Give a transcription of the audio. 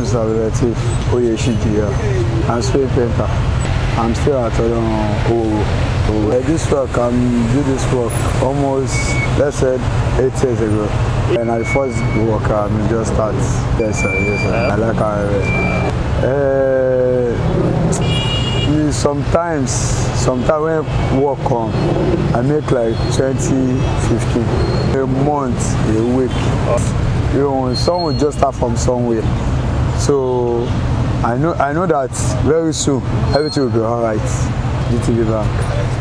is abdulateef, oyesiji. I'm spray painter. I'm still at this work, do this work almost, let's say, 8 years ago. And I first work, just start. Yes, sir. I like how sometimes when work come, I make like 20, 15 a month, a week. You know, someone just start from somewhere. So I know that very soon everything will be alright. GTV Bank.